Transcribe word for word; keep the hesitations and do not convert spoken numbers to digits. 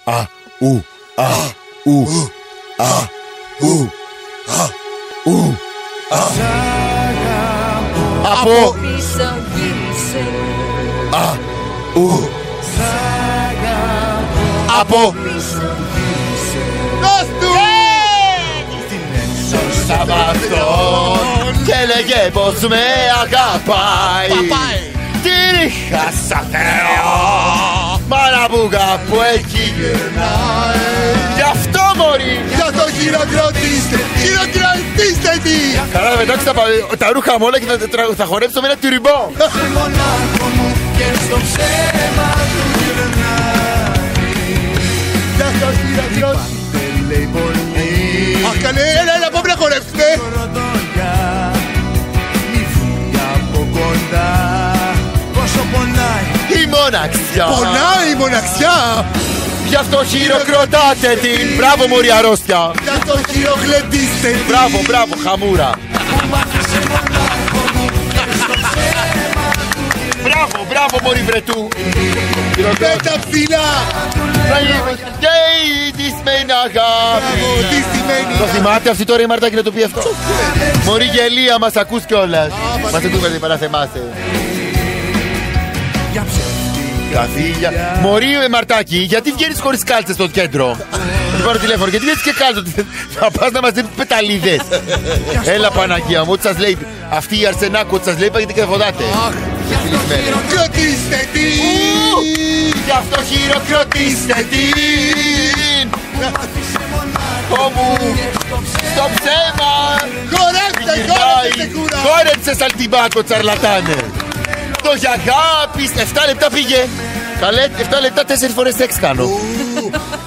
Α, ου, α, ου, α, ου, α, ου, α. Από α, ου, από Δώσ' του! Σαββατόν και έλεγε πως με αγαπάει. Την είχα σαν Θεό, μάνα μου κάπου εκεί γυρνάει. Γι' αυτό μωρή, Για το χειροκροτήστε, χειροκροτήστε τι! καλά μετά τα, τα ρούχα μου όλα και θα, θα, θα χορέψω με ένα τυριμπό. Για το χειροκροτήστε. Αχ καλέ, έλα, έλα, πάμε να χορέψουμε. Η μοναξιά, Πονάει η μοναξιά. γι' αυτό χειροκροτάτε την. Μπράβο μωρή αρρώστια. Για το χειροκροτήστε τι! Μπράβο, μπράβο, χαμούρα. Μπράβο, μπράβο μωρή βρετού. Με τα ψηλά! Και τι σημαίνει αγάπη. Τι σημαίνει? Το θυμάται αυτή τώρα η Μαρτάκη να το πει αυτό? Μωρή γελία, μας ακούς κιόλας. Μας ακούς γιατί παραθεμάσαι. Καθήλια. Μωρή Μαρτάκη, γιατί βγαίνεις χωρίς κάλτσες στο κέντρο? Θα πάρω τηλέφωνο, γιατί βγαίνεις και κάλτσες? Θα πας να μας δίνεις πεταλίδες. Έλα Παναγία μου, ό,τι σας λέει αυτή η Αρσενάκου, ό,τι σας λέει πάγετε και φωνάτε. Χειροκροτήστε την! Γι' αυτό χειροκροτήστε την. Κόμου στο ψέμα. Χορέψτε, χορέψτε κούρα! Χόρεψε σαλτιμπάκο τσαρλατάνε. Το για αγάπη. εφτά λεπτά πήγε. Καλέ, εφτά λεπτά τέσσερις φορές σεξ κάνω.